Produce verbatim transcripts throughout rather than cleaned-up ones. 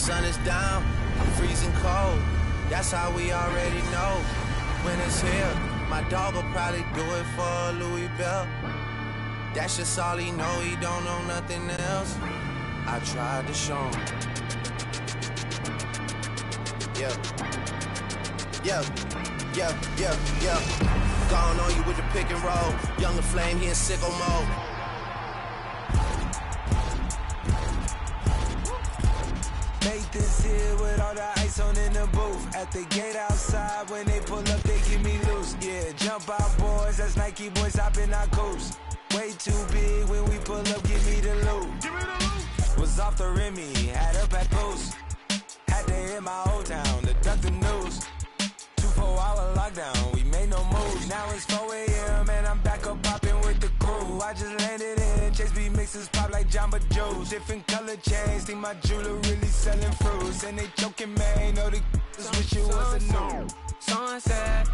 sun is down, I'm freezing cold. That's how we already know when it's here. My dog will probably do it for Louis Bell. That's just all he know, he don't know nothing else. I tried to show him. Yeah, yeah, yeah, yeah, yeah. Gone on you with the pick and roll. Younger Flame, he in sicko mode. Make this here with all the ice on in the booth. At the gate outside, when they pull up, they give me loose. Yeah, jump out, boys. That's Nike boys hopping our coast. Way too big when we pull up, give me the loot. Give me the loot. Was off the Remy, had up at post. Had to hit my old town to duck the news. Two four hour lockdown, we made no moves. Now it's four A M and I'm back up popping with the crew. I just landed in, Chase B mixes pop like Jamba Joe's. Different color chains, think my jeweler really selling fruits. And they joking, man, know the just wish it was a new. Sunset.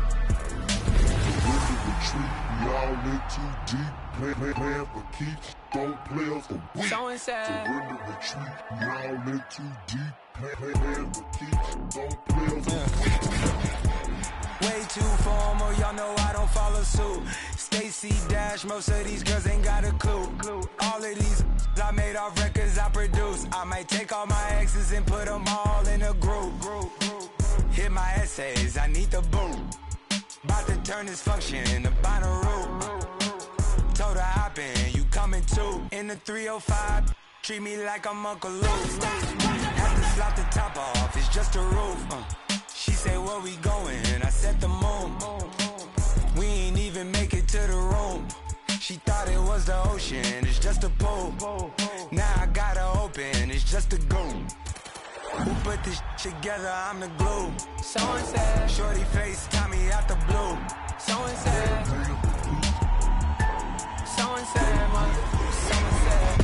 We all in too deep, play, play, playing for keeps, don't play us for weak. Surrender retreat, we all in too deep, play, play, playing for keeps, don't play us for weak. Way too formal, y'all know I don't follow suit. Stacy Dash, most of these girls ain't got a clue. All of these I made off records I produce. I might take all my exes and put them all in a group. Hit my essays, I need the boom. About to turn this function into Bonnaroo. Told her hop in, you coming too. In the three oh five, treat me like I'm Uncle Luke. Have to slap the top off, it's just a roof. Uh. She say, where we going? I said the moon. We ain't even make it to the room. She thought it was the ocean, it's just a pool. Now I gotta open, it's just a goon. Who put this together? I'm the glue. Someone said, shorty face, Tommy out the blue. Someone said, someone said, mother, someone said.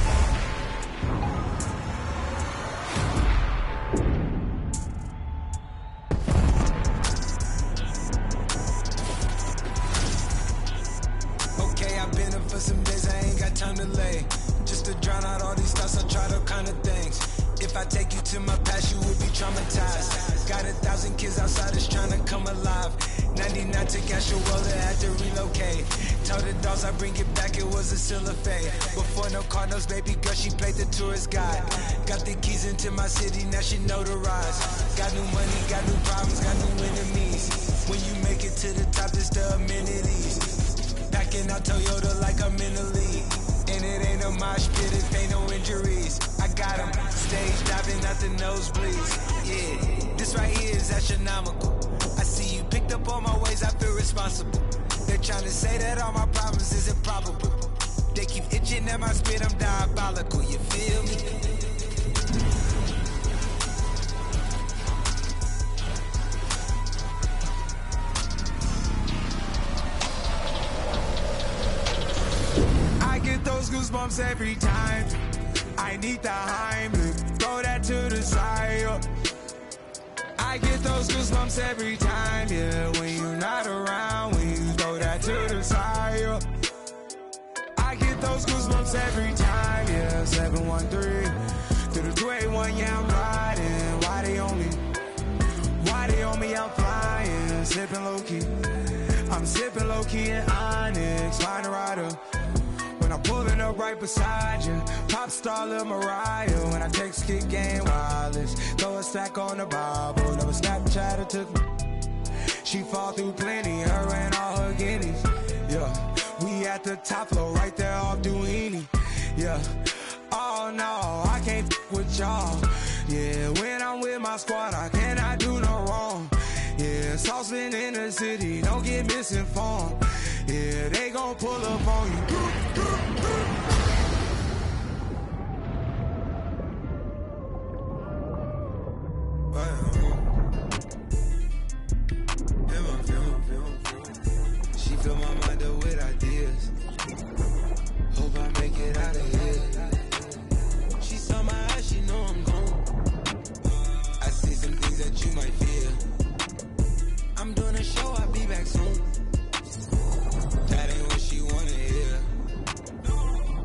Okay, I've been up for some days, I ain't got time to lay. Just to drown out all these thoughts, I tried all kind of things. If I take you to my past, you would be traumatized. Got a thousand kids outside that's trying to come alive. ninety-nine to cash your roller, had to relocate. Tell the dogs I bring it back, it was a silver fade. Before no Cardinals, baby girl, she played the tourist guide. Got the keys into my city, now she notarized. Got new money, got new problems, got new enemies. When you make it to the top, it's the amenities. Packing out Toyota like I'm in the league. And it ain't a mosh pit if ain't no injuries. I got them stage diving out the nosebleeds. Yeah, this right here is astronomical. I see you picked up all my ways, I feel responsible. They're trying to say that all my problems is improbable. They keep itching at my spit, I'm diabolical, you feel me? I get those goosebumps every time. I need the Heimlich, throw that to the side. I get those goosebumps every time, yeah. When you're not around, when you throw that to the side. I get those goosebumps every time, yeah. seven one three to the two eight one, yeah, I'm riding. Why they on me? Why they on me? I'm flying, sipping low key. I'm sipping low key in Onyx, find a rider. When I'm pulling up right beside you, pop star Lil Mariah. When I text kick game wireless, throw a stack on the Bible. Never Snapchat or took me. She fall through plenty, her and all her guineas. Yeah, we at the top floor, right there off Duini. Yeah, oh no, I can't f with y'all. Yeah, when I'm with my squad, I cannot do no wrong. Yeah, saucepan in the city, don't get misinformed. Yeah, they gon' pull up on you. She fill my mind up with ideas. Hope I make it out of here. She saw my eyes, she know I'm gone. I see some things that you might fear. I'm doing a show, I'll be back soon. That ain't what she wanna hear.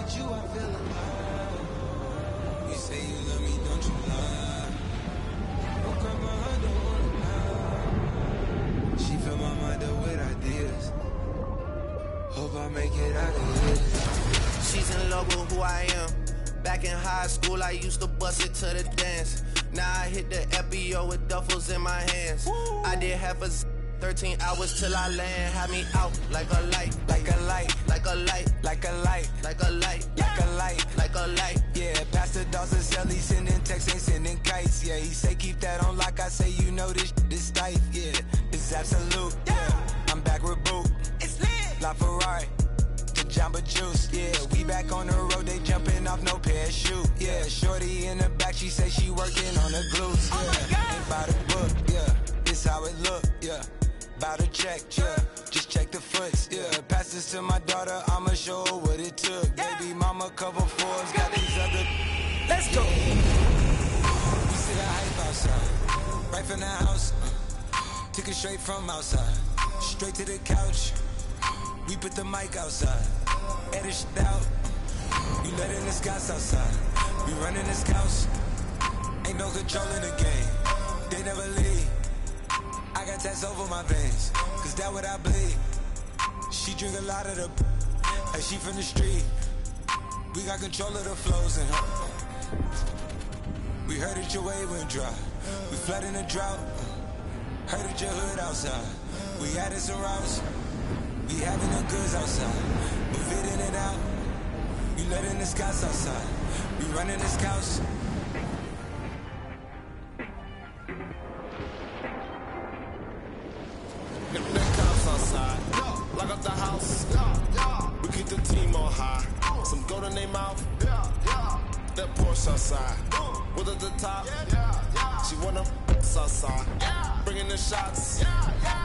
with you, I feel alive. You say you love me, don't you lie? Woke up my heart, don't wanna lie. She fill my mind up with ideas. Hope I make it out of here. She's in love with who I am. Back in high school, I used to bust it to the dance. Now I hit the F B O with duffels in my hands. Woo. I did half a z thirteen hours till I land. Had me out like a light, like a light, like a light, like a light, like a light, like a light, like a light. Yeah, Pastor Dawson sell, he sending texts, ain't sending kites. Yeah, he say keep that on like I say, you know this this tight. Yeah, it's absolute. Yeah, I'm back with Boot. It's lit. La Ferrari. Jamba Juice, yeah, we back on the road, they jumping off no parachute, yeah, shorty in the back, she say she working on the glutes, yeah, oh my God. Ain't by the book, yeah, this how it look, yeah, bout to check, yeah, just check the foots, yeah, pass this to my daughter, I'ma show her what it took, yeah. Baby mama cover Forbes, got these other, let's go, we see the hype outside, right from the house, uh, took it straight from outside, straight to the couch. We put the mic outside, edit shit out. We letting the scouts outside. We running the scouts. Ain't no control in the game. They never leave. I got tats over my veins, cause that what I bleed. She drink a lot of the and she from the street. We got control of the flows in her. We heard that your wave went dry. We flood in the drought. Heard that your hood outside. We added some routes. We having the goods outside, we fit in and out. We letting the scouts outside, we running the scouts. The cops outside, lock up the house. We keep the team on high. Some gold in their mouth. That Porsche outside, with at the top. She wanna outside, bringing the shots.